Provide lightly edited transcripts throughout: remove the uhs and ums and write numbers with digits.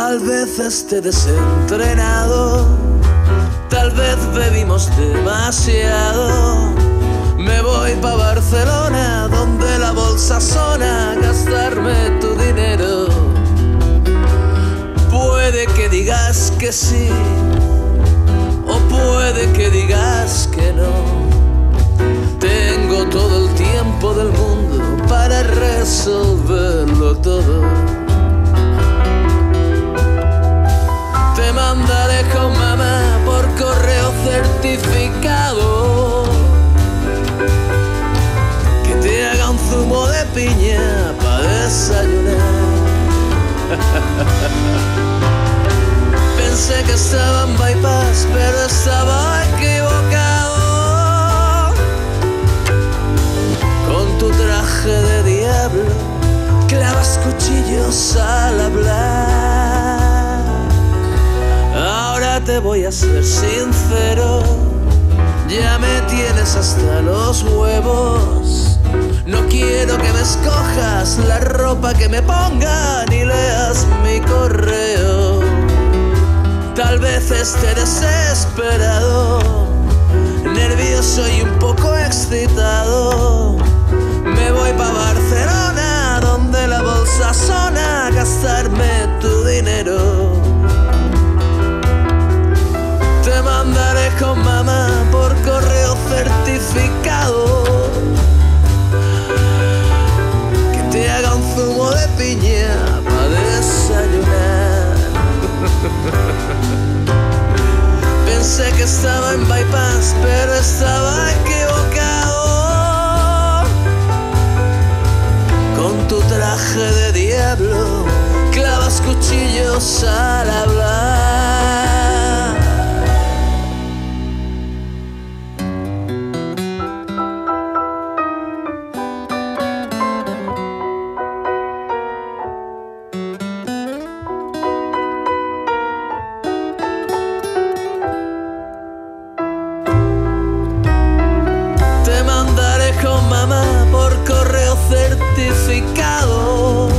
Tal vez esté desentrenado, tal vez bebimos demasiado. Me voy pa' Barcelona, donde la bolsa sona, gastarme tu dinero. Puede que digas que sí, o puede que digas que no. Tengo todo el tiempo del mundo para resolverlo todo. Te mandaré con mamá por correo certificado, que te haga un zumo de piña pa' desayunar. Pensé que estaba en bypass, pero estaba equivocado. Con tu traje de diablo clavas cuchillos al hablar. Ahora te voy a ser sincero, ya me tienes hasta los huevos. No quiero que me escojas la ropa que me ponga, ni leas mi correo. Tal vez esté desesperado, nervioso y un poco excitado. Me voy pa' Barcelona, donde la bolsa sona, a gastarme tu dinero. Te mandaré con mamá por correo certificado, que te haga un zumo de piña pa' desayunar. Pensé que estaba en bypass, pero estaba equivocado. Con tu traje de diablo clavas cuchillos al hablar. Con mamá por correo certificado,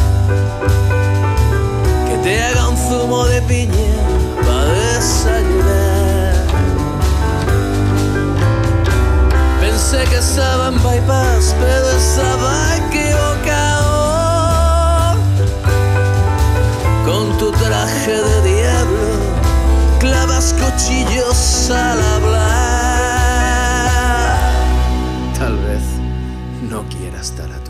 que te haga un zumo de piña pa' desayunar. Pensé que estaba en bypass, pero estaba equivocado. Con tu traje de diablo clavas cuchillos al hablar. Tal vez no quiera estar a tu